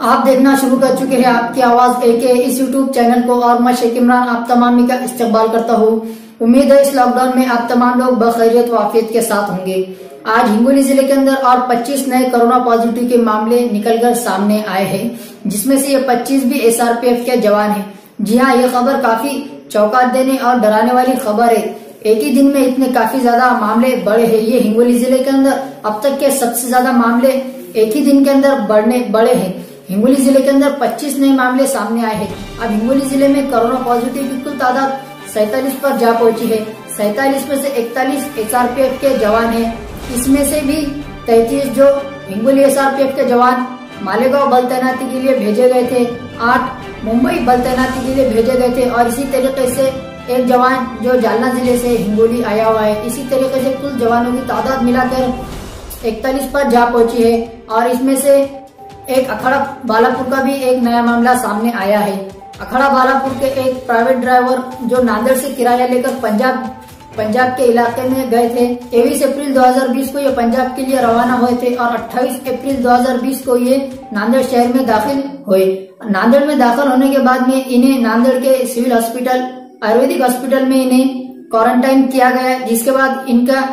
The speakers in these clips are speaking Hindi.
आप देखना शुरू कर चुके हैं आपकी आवाज AK इस यूट्यूब चैनल को और मैं शेख इमरान आप तमाम का इस्तकबाल करता हूँ। उम्मीद है इस लॉकडाउन में आप तमाम लोग बखैरियत व आफियत के साथ होंगे। आज हिंगोली जिले के अंदर और 25 नए कोरोना पॉजिटिव के मामले निकलकर सामने आए हैं, जिसमें से ये 25 भी SRPF के जवान हैं। जी हाँ, ये खबर काफी चौंका देने और डराने वाली खबर है। एक ही दिन में इतने काफी ज्यादा मामले बढ़े हैं। ये हिंगोली जिले के अंदर अब तक के सबसे ज्यादा मामले एक ही दिन के अंदर बढ़े हैं। हिंगोली जिले के अंदर 25 नए मामले सामने आए हैं। अब हिंगोली जिले में कोरोना पॉजिटिव की कुल तादाद 47 पर जा पहुंची है। 47 में से 41 SRPF के जवान हैं। इसमें से भी 33 जो हिंगोली SRPF के जवान मालेगांव बल तैनाती के लिए भेजे गए थे, 8 मुंबई बल तैनाती के लिए भेजे गए थे और इसी तरीके से एक जवान जो जालना जिले से हिंगोली आया हुआ है। इसी तरीके से कुल जवानों की तादाद मिलाकर 41 पर जा पहुंची है। और इसमें से एक अखाड़ा बालापुर का भी एक नया मामला सामने आया है। अखाड़ा बालापुर के एक प्राइवेट ड्राइवर जो नांदेड़ से किराया लेकर पंजाब के इलाके में गए थे। 23 अप्रैल 2020 को ये पंजाब के लिए रवाना हुए थे और 28 अप्रैल 2020 को ये नांदेड़ शहर में दाखिल हुए। नांदेड़ में दाखिल होने के बाद में इन्हें नांदेड़ के सिविल हॉस्पिटल आयुर्वेदिक हॉस्पिटल में इन्हें क्वारंटाइन किया गया, जिसके बाद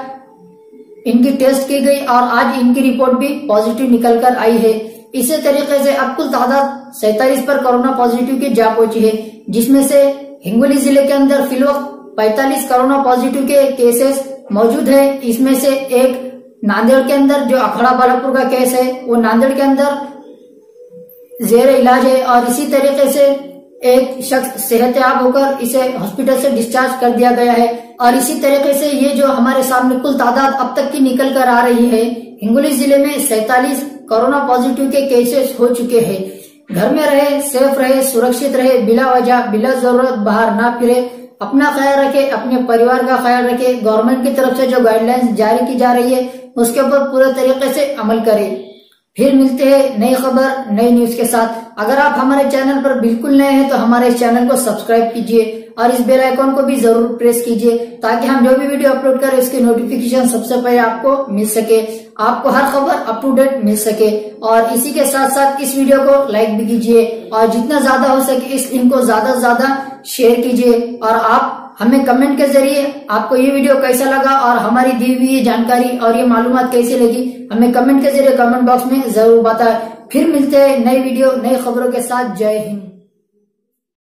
इनकी टेस्ट की गई और आज इनकी रिपोर्ट भी पॉजिटिव निकल कर आई है। इसी तरीके से अब कुल तादाद 47 पर कोरोना पॉजिटिव की जा पहुंची है, जिसमें से हिंगोली जिले के अंदर फिलवक्त 45 कोरोना पॉजिटिव के केसेस मौजूद है। इसमें से एक नांदेड़ के अंदर जो अखाड़ा बालापुर का केस है वो नांदेड़ के अंदर जेर इलाज है और इसी तरीके से एक शख्स सेहतयाब होकर इसे हॉस्पिटल से डिस्चार्ज कर दिया गया है। और इसी तरीके से ये जो हमारे सामने कुल तादाद अब तक की निकल कर आ रही है, हिंगोली जिले में 47 कोरोना पॉजिटिव के केसेस हो चुके हैं। घर में रहे, सेफ रहे, सुरक्षित रहे, बिला वजह बिला जरूरत बाहर ना फिरे, अपना ख्याल रखे, अपने परिवार का ख्याल रखे। गवर्नमेंट की तरफ से जो गाइडलाइंस जारी की जा रही है उसके ऊपर पूरे तरीके से अमल करें। फिर मिलते हैं नई खबर नई न्यूज के साथ। अगर आप हमारे चैनल पर बिल्कुल नए हैं तो हमारे इस चैनल को सब्सक्राइब कीजिए और इस बेल आइकॉन को भी जरूर प्रेस कीजिए ताकि हम जो भी वीडियो अपलोड करें उसकी नोटिफिकेशन सबसे पहले आपको मिल सके, आपको हर खबर अप टू डेट मिल सके। और इसी के साथ साथ इस वीडियो को लाइक भी कीजिए और जितना ज्यादा हो सके इस लिंक को ज्यादा से ज्यादा शेयर कीजिए। और आप हमें कमेंट के जरिए आपको ये वीडियो कैसा लगा और हमारी दी हुई ये जानकारी और ये मालूमात कैसी लगी हमें कमेंट के जरिए कमेंट बॉक्स में जरूर बताएं। फिर मिलते हैं नई वीडियो नई खबरों के साथ। जय हिंद।